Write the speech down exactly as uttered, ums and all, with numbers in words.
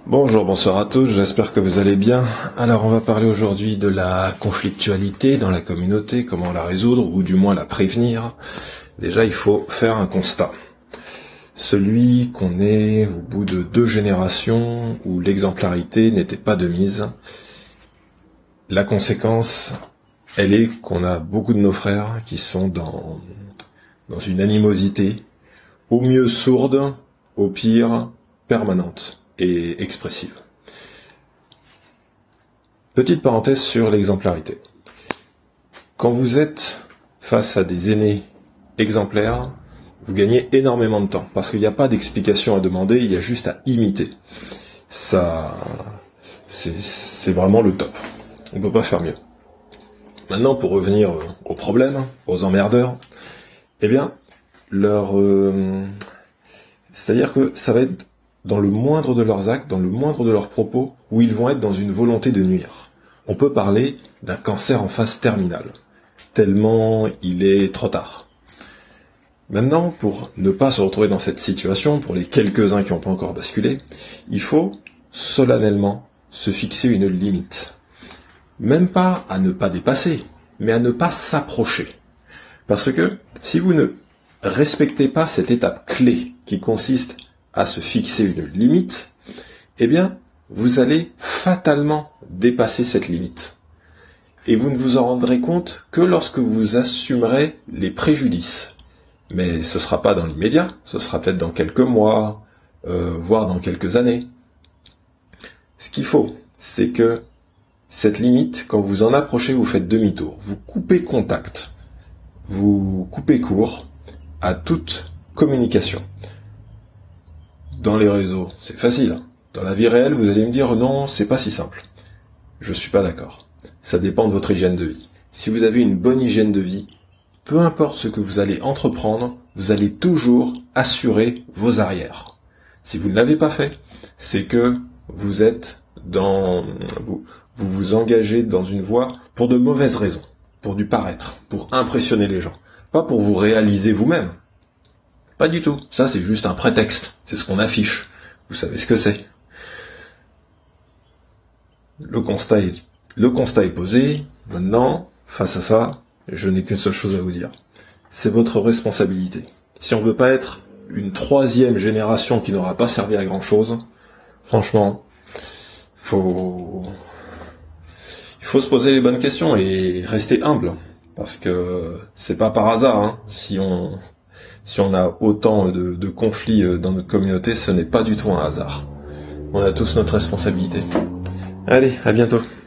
Bonjour, bonsoir à tous, j'espère que vous allez bien. Alors on va parler aujourd'hui de la conflictualité dans la communauté, comment la résoudre, ou du moins la prévenir. Déjà, il faut faire un constat. Celui qu'on est au bout de deux générations où l'exemplarité n'était pas de mise. La conséquence, elle est qu'on a beaucoup de nos frères qui sont dans, dans une animosité, au mieux sourde, au pire permanente et expressive. Petite parenthèse sur l'exemplarité. Quand vous êtes face à des aînés exemplaires, vous gagnez énormément de temps, parce qu'il n'y a pas d'explication à demander, il y a juste à imiter. Ça, c'est, c'est vraiment le top. On ne peut pas faire mieux. Maintenant, pour revenir aux problèmes, aux emmerdeurs, eh bien, leur, euh, c'est-à-dire que ça va être dans le moindre de leurs actes, dans le moindre de leurs propos, où ils vont être dans une volonté de nuire. On peut parler d'un cancer en phase terminale, tellement il est trop tard. Maintenant, pour ne pas se retrouver dans cette situation, pour les quelques-uns qui n'ont pas encore basculé, il faut solennellement se fixer une limite. Même pas à ne pas dépasser, mais à ne pas s'approcher. Parce que si vous ne respectez pas cette étape clé qui consiste à se fixer une limite, eh bien, vous allez fatalement dépasser cette limite. Et vous ne vous en rendrez compte que lorsque vous assumerez les préjudices. Mais ce sera pas dans l'immédiat, ce sera peut-être dans quelques mois, euh, voire dans quelques années. Ce qu'il faut, c'est que cette limite, quand vous en approchez, vous faites demi-tour. Vous coupez contact. Vous coupez court à toute communication. Dans les réseaux, c'est facile. Dans la vie réelle, vous allez me dire non, c'est pas si simple. Je suis pas d'accord. Ça dépend de votre hygiène de vie. Si vous avez une bonne hygiène de vie, peu importe ce que vous allez entreprendre, vous allez toujours assurer vos arrières. Si vous ne l'avez pas fait, c'est que vous êtes dans, vous, vous vous engagez dans une voie pour de mauvaises raisons, pour du paraître, pour impressionner les gens, pas pour vous réaliser vous-même. Pas du tout. Ça, c'est juste un prétexte. C'est ce qu'on affiche. Vous savez ce que c'est. Le constat est, le constat est posé. Maintenant, face à ça, je n'ai qu'une seule chose à vous dire. C'est votre responsabilité. Si on veut pas être une troisième génération qui n'aura pas servi à grand chose, franchement, faut, il faut se poser les bonnes questions et rester humble. Parce que c'est pas par hasard, hein, si on, Si on a autant de, de conflits dans notre communauté, ce n'est pas du tout un hasard. On a tous notre responsabilité. Allez, à bientôt.